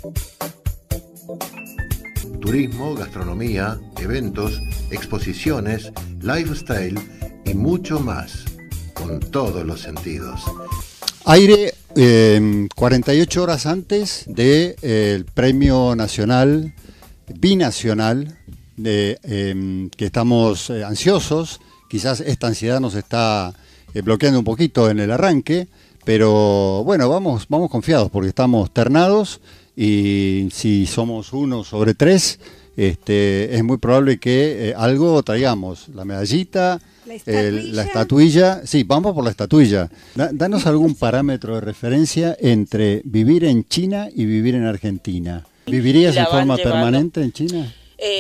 Turismo, gastronomía, eventos, exposiciones, lifestyle y mucho más, con todos los sentidos. Aire 48 horas antes del Premio Nacional, Binacional, que estamos ansiosos. Quizás esta ansiedad nos está bloqueando un poquito en el arranque, pero bueno, vamos confiados porque estamos ternados y si somos 1 sobre 3, es muy probable que algo traigamos, la medallita, la estatuilla. Sí, vamos por la estatuilla. Danos algún parámetro de referencia entre vivir en China y vivir en Argentina. ¿Vivirías en forma permanente en China?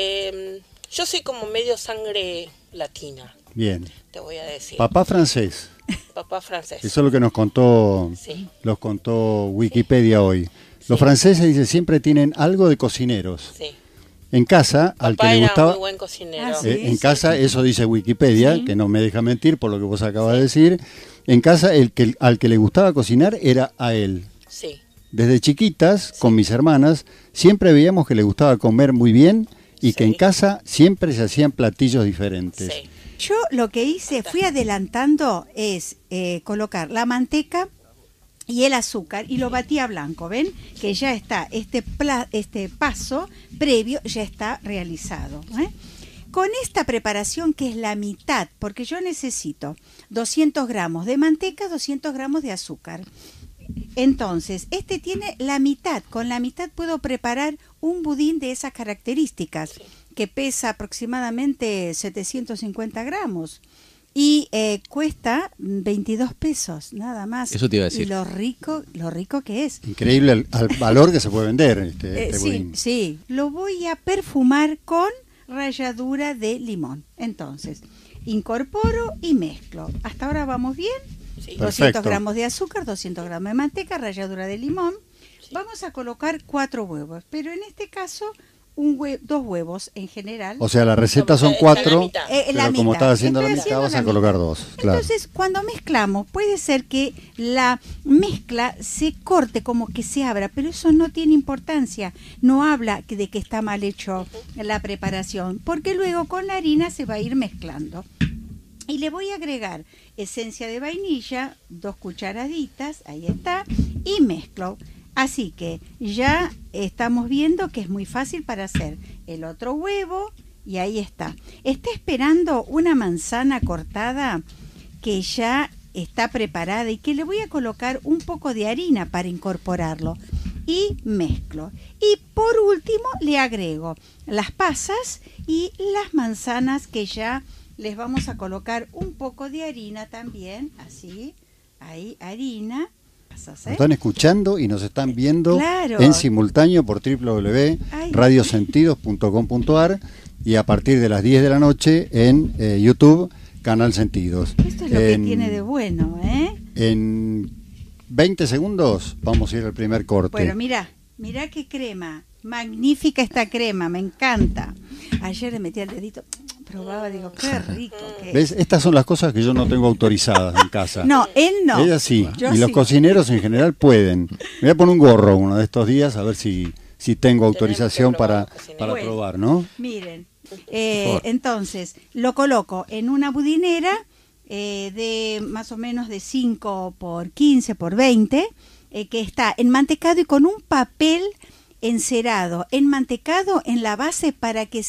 Yo soy como medio sangre latina. Bien. Te voy a decir. Papá francés. Papá francés. Eso es lo que nos contó, sí. Los contó Wikipedia hoy. Sí. Los franceses, dice, siempre tienen algo de cocineros. Sí. En casa, Papá al que le gustaba, muy buen cocinero. En casa, eso dice Wikipedia, sí, que no me deja mentir por lo que vos acabas de decir. En casa, al que le gustaba cocinar era a él. Sí. Desde chiquitas, con mis hermanas, siempre veíamos que le gustaba comer muy bien y que en casa siempre se hacían platillos diferentes. Sí. Yo lo que hice, fui adelantando, es colocar la manteca y el azúcar y lo batí a blanco, ¿ven? Que ya está, este paso previo ya está realizado, ¿eh? Con esta preparación, que es la mitad, porque yo necesito 200 gramos de manteca, 200 gramos de azúcar. Entonces, tiene la mitad, con la mitad puedo preparar un budín de esas características, sí, que pesa aproximadamente 750 gramos. Y cuesta 22 pesos, nada más. Eso te iba a decir. Y lo rico que es. Increíble al valor que se puede vender este sí, budín. Sí, lo voy a perfumar con ralladura de limón. Entonces, incorporo y mezclo. ¿Hasta ahora vamos bien? Sí. 200 gramos de azúcar, 200 gramos de manteca, ralladura de limón. Sí. Vamos a colocar 4 huevos, pero en este caso 2 huevos en general. O sea, la receta son 4, pero como estás haciendo la mitad, vas a colocar 2. Claro. Entonces, cuando mezclamos, puede ser que la mezcla se corte, como que se abra, pero eso no tiene importancia. No habla de que está mal hecho la preparación, porque luego con la harina se va a ir mezclando. Y le voy a agregar esencia de vainilla, 2 cucharaditas, ahí está, y mezclo. Así que ya estamos viendo que es muy fácil para hacer el otro huevo y ahí está. Está esperando una manzana cortada que ya está preparada y que le voy a colocar un poco de harina para incorporarlo. Y mezclo. Y por último le agrego las pasas y las manzanas, que ya les vamos a colocar un poco de harina también, así, ahí harina. Nos están escuchando y nos están viendo, claro, en simultáneo por www.radiosentidos.com.ar y a partir de las 10 de la noche en YouTube, Canal Sentidos. Esto es lo que tiene de bueno, ¿eh? En 20 segundos vamos a ir al primer corte. Bueno, mira qué crema, magnífica esta crema, me encanta. Ayer le metí el dedito, probaba, digo, qué rico que es. ¿Ves? Estas son las cosas que yo no tengo autorizadas en casa. No, él no. Ella sí, yo y los cocineros en general pueden. Me voy a poner un gorro uno de estos días a ver si tengo autorización para probar, ¿no? Miren, entonces lo coloco en una budinera de más o menos de 5 por 15 por 20, que está enmantecado y con un papel encerado, enmantecado en la base para que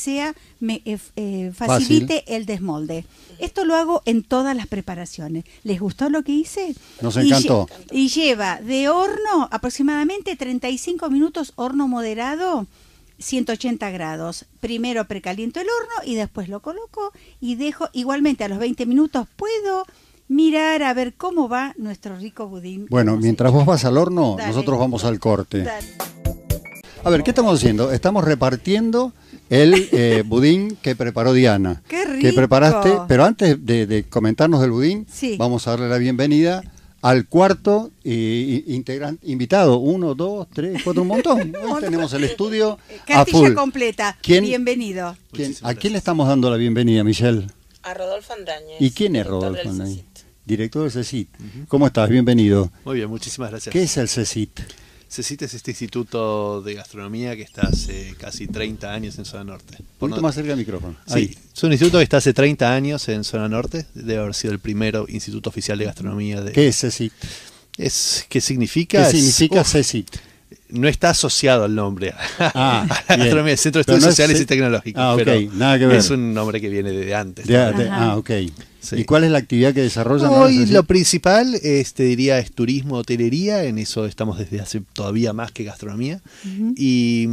facilite el desmolde. Esto lo hago en todas las preparaciones. ¿Les gustó lo que hice? Nos encantó. Y lleva de horno aproximadamente 35 minutos, horno moderado, 180 grados. Primero precaliento el horno y después lo coloco y dejo. Igualmente a los 20 minutos puedo mirar a ver cómo va nuestro rico budín. Bueno, mientras vos vas al horno, nosotros vamos al corte. Dale. A ver, ¿qué estamos haciendo? Estamos repartiendo el budín que preparó Diana. ¡Qué rico! Que preparaste, pero antes de comentarnos del budín, sí, vamos a darle la bienvenida al cuarto integrante, invitado. 1, 2, 3, 4, un montón. Hoy tenemos el estudio a full. Cartilla completa. Bienvenido. ¿A quién le estamos dando la bienvenida, Michelle? A Rodolfo Andráñez. ¿Y quién es Rodolfo Andráñez? Director del CECIT. ¿Cómo estás? Bienvenido. Muy bien, muchísimas gracias. ¿Qué es el CECIT? CECIT es este instituto de gastronomía que está hace casi 30 años en Zona Norte. Un poquito más cerca del micrófono. Ahí. Sí, es un instituto que está hace 30 años en Zona Norte. Debe haber sido el primero instituto oficial de gastronomía. ¿Qué es CECIT? ¿Qué significa? ¿Qué significa CECIT? No está asociado al nombre a la bien. gastronomía, el Centro de Pero Estudios no es Sociales y Tecnológicos. Ah, ok, pero nada que ver. es un nombre que viene de antes. Ok. Sí. ¿Y cuál es la actividad que desarrollan? Hoy lo principal, te diría, es turismo, hotelería. En eso estamos desde hace todavía más que gastronomía. Y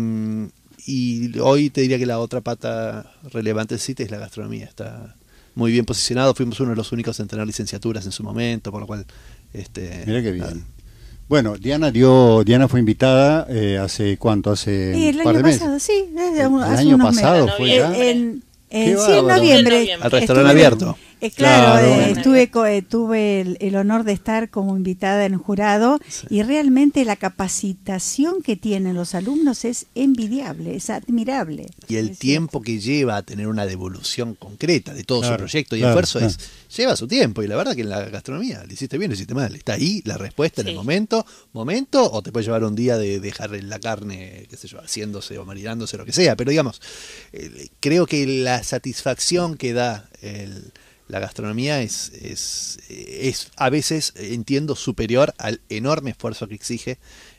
hoy te diría que la otra pata relevante del sitio es la gastronomía. Está muy bien posicionado. Fuimos uno de los únicos en tener licenciaturas en su momento, por lo cual... Mira qué bien. Bueno, Diana fue invitada hace ¿cuánto? Hace el un par año de meses. pasado, sí. El hace año unos pasado meses. fue ya. Sí, bárbaro. en noviembre. Al restaurante abierto. Claro, Claro. tuve el honor de estar como invitada en el jurado y realmente la capacitación que tienen los alumnos es envidiable, es admirable. Y el tiempo que lleva a tener una devolución concreta de todo su proyecto y claro, esfuerzo lleva su tiempo. Y la verdad que en la gastronomía le hiciste bien, le hiciste mal. Está ahí la respuesta en el momento, o te puede llevar un día de dejar la carne, qué sé yo, haciéndose o marinándose, lo que sea. Pero digamos, creo que la satisfacción que da la gastronomía es a veces, entiendo, superior al enorme esfuerzo que exige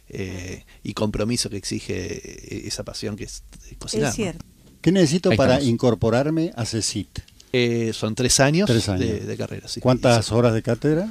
y compromiso que exige esa pasión que es cocinar. Es cierto. ¿Qué necesito Ahí para estamos. incorporarme a CECIT? Son 3 años, 3 años. De carrera. Sí. ¿Cuántas horas de cátedra?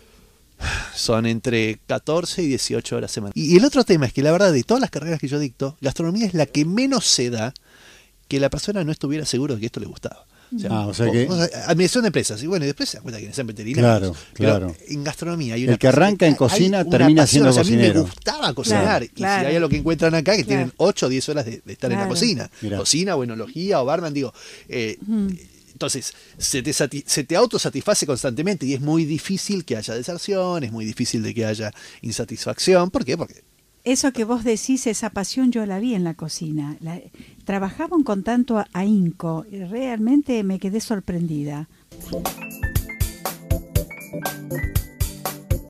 Son entre 14 y 18 horas semanales. Y el otro tema es que la verdad, de todas las carreras que yo dicto, gastronomía es la que menos se da que la persona no estuviera seguro de que esto le gustaba. O sea que... administración de empresas, y bueno, y después se da cuenta que necesitan veterinarios. Claro. Pero en gastronomía hay una El que arranca en cocina termina siendo pasión. O sea, cocinero. a mí me gustaba cocinar. Claro. Y si hay algo que encuentran acá, que Claro. tienen 8 o 10 horas de estar en la Claro. cocina. Mirá. Cocina o enología o barman, digo. Entonces, se te autosatisface constantemente y es muy difícil que haya deserción, es muy difícil de que haya insatisfacción. ¿Por qué? Porque Eso que vos decís, esa pasión, yo la vi en la cocina. Trabajaban con tanto ahínco y realmente me quedé sorprendida.